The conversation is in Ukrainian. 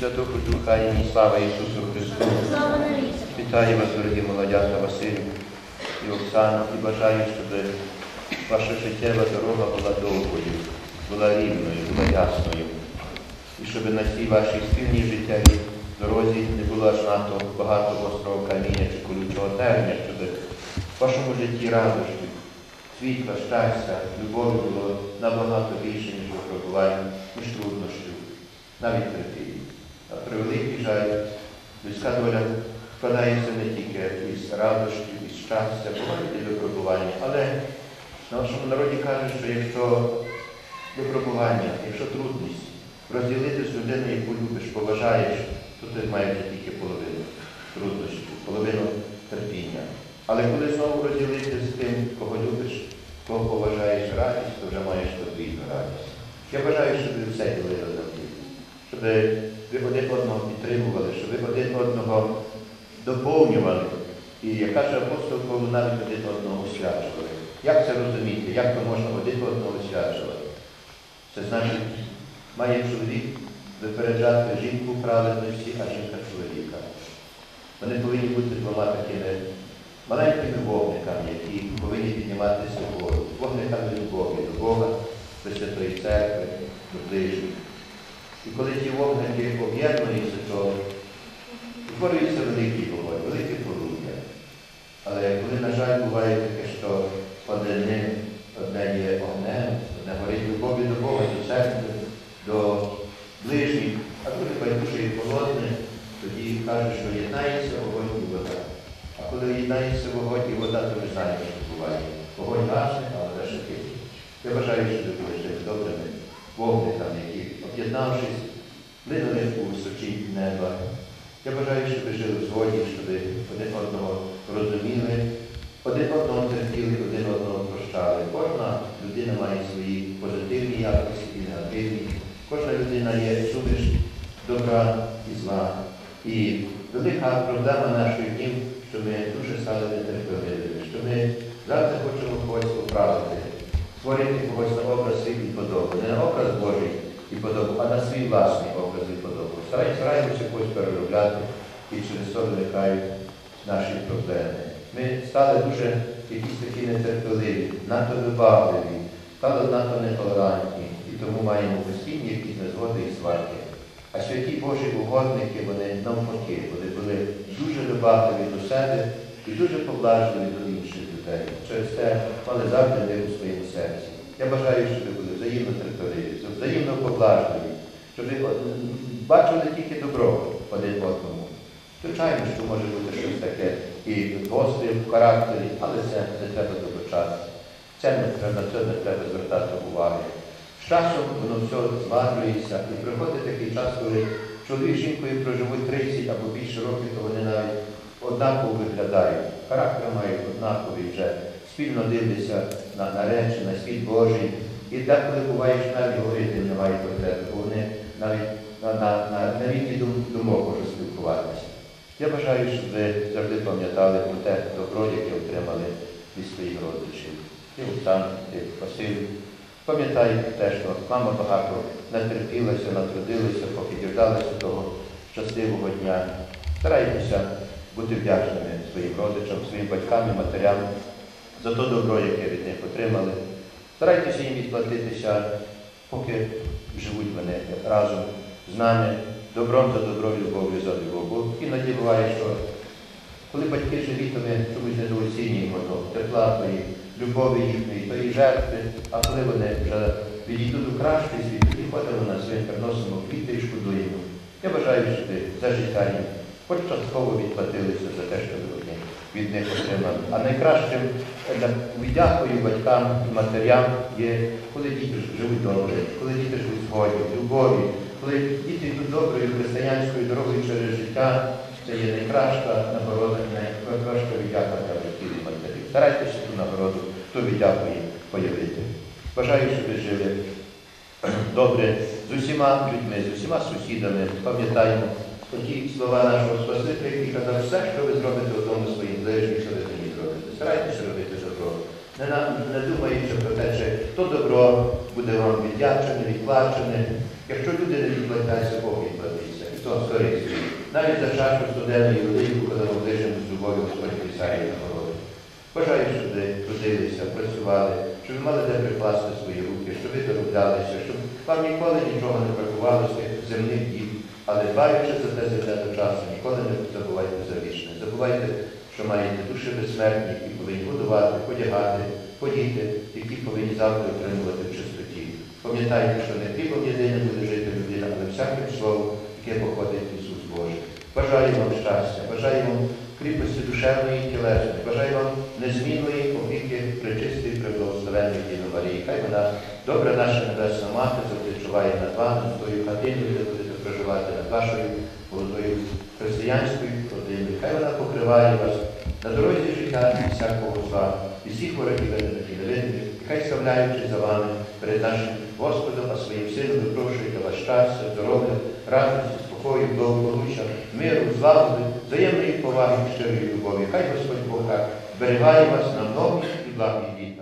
Святого Духа, ім'я і слава Ісусу Христу. Вітаю вас, дорогі молодята Василю і Оксана, і бажаю, щоб ваша життєва дорога була довгою, була рівною, була ясною. І щоб на цій вашій спільній життєвій дорозі не було аж надто багато гострого каміння чи колючого терня, щоб в вашому житті радощів, світла, щастя, любові було набагато більше, ніж випробувань, ніж труднощів, навіть терпіння. А превеликий жаль, людська доля складається не тільки із радощів, із щастя, бувають і випробування, але в нашому народі кажуть, що якщо випробування, якщо трудність розділити з людиною, яку любиш, поважаєш, то ти маєш тільки половину труднощів, половину терпіння. Але коли знову розділити з тим, кого любиш, кого поважаєш радість, то вже маєш подвійну радість. Я бажаю, щоб ви все ділили завжди, щоб ви один одного підтримували, щоб ви один одного доповнювали. І, як каже апостол Павло, навіть один одного освячували. Як це розуміти? Як то можна один одного освячувати? Це значить, має чоловік випереджати жінку праведності, а жінка чоловіка. Вони повинні бути двома такими маленькими вогниками, які повинні підніматися вгору. Вогниками любові до Бога, до Святої Церкви, до ближніх. І коли ті вогники об'єднуються, то утворюється великий вогонь, велике полум'я. Але коли, на жаль, буває таке, що одне є огнем, одне горить любові до Бога, до церкви, до ближніх, а друге байдуже і холодне, тоді кажуть, що єднається вогонь і вода. А коли єднається вогонь і вода, то ви знаєте, що буває. Вогонь гасне, а вода шипить. Я бажаю, що ви були жити добрими вогниками, які, об'єднавшись, линули у височі неба. Я бажаю, щоб ви жили в згоді, щоб ви один одного розуміли, один одного терпіли, один одного прощали. Кожна людина має свої позитивні якості і негативні. Кожна людина є суміш добра і зла. І велика проблема нашої днів, що ми дуже стали нетерпеливими, що ми завжди хочемо когось поправити, створити когось на образ свій і подобу. Не на образ Божий і подобу, а на свій власний образ і подобу. Стараємося когось переробляти і через це виникають наші проблеми. Ми стали дуже якісь такі нетерпеливі, надто вибагливі, стали надто нетолерантні і тому маємо постійні якісь незгоди і сварки. А святі Божі угодники, вони навпаки, вони були дуже вибагливі до себе і дуже поблажливі до інших людей. Через це мали завжди мир у своєму серці. Я бажаю, щоб ви були взаємно терпеливі, взаємно поблажливі, щоб ви бачили тільки добро один одному. Звичайно, що може бути щось таке і гостре в характері, але це не треба доброчасти. На це не треба звертати уваги. З часом воно все зладжується і приходить такий час, коли чоловік з жінкою проживуть 30 або більше років, то вони навіть однаково виглядають. Характер мають однаковий вже. Спільно дивляться на речі, на світ Божий. І деколи буває, що навіть говорити немає потреби, бо вони навіть на рівні думок можуть спілкуватися. Я бажаю, щоб ви завжди пам'ятали про те добро, яке отримали від своїх родичів. Ти, Оксана, ти, Василь. Пам'ятайте те, що мама багато натерпілася, натрудилася, поки діждалася того щасливого дня. Старайтеся бути вдячними своїм родичам, своїм батькам і матерям за те добро, яке від них отримали. Старайтеся їм відплатитися, поки живуть вони разом з нами, добром за добро, любов'ю за любов. Бо іноді буває, що коли батьки живі, то ми чомусь недооцінюємо тепла тої, любові їхньої, тої жертви, а коли вони вже відійдуть у кращий світ, і ходимо на свій, приносимо квіти і шкодуємо. Я бажаю, щоб ви за життя їм хоч частково відплатилися за те, що ви від них отримали. А найкращим віддякою батькам і матерям є, коли діти живуть добре, коли діти живуть в згоді, в любові, коли діти йдуть доброю християнською дорогою через життя. Це є найкраща нагорода, найкраща віддяка для батьків і матерів. Старайтеся ту нагороду, ту віддяку їм появити. Бажаю, щоб ви жили добре з усіма людьми, з усіма сусідами. Пам'ятаємо ті слова нашого Спасителя, який казав, все, що ви зробите одному своїм ближнім, що ви мені зробите. Старайтеся робити добро. Не думаючи про те, чи то добро буде вам віддячене, відплачене. Якщо люди не відплатяться, Бог відплатиться. І то навіть за чашу студенної велику, коли ми ближимо з любов'ю Господь Писає на городі. Бажаю, щоб ви трудилися, працювали, щоб ви мали де прикласти свої руки, щоб ви дороблялися, щоб вам ніколи нічого не бракувало з тих земних діб, але дбаючи за те земне до часу, ніколи не забувайте за вічне. Забувайте, що маєте душі безсмертні, які повинні годувати, подягати, подіти, які повинні завтра отримувати в чистоті. Пам'ятайте, що не хлібом єдиним буде жити людина, але всяким словом, яке походить від Ісус Божий. Бажаю вам щастя, бажаю вам кріпості душевної і тілесної, бажаю вам незмінної опіки пречистої, преблагословенної Діви Марії. Хай вона, добра наша Небесна Мати, завжди чуває над вами, над тою хатиною, де будете проживати, над вашою молодою християнською родиною. Хай вона покриває вас на дорозі життя і всякого зла, і всіх ворогів видимих і невидимих, і хай ставляючи за вами перед нашим Господом, а своїм Сином випрошує для вас щастя, здоров'я, радості, спокою, благополуччя, миру, злагоди, взаємної поваги, щирої любові. Хай Господь Бог так зберігає вас на нові і благі літа.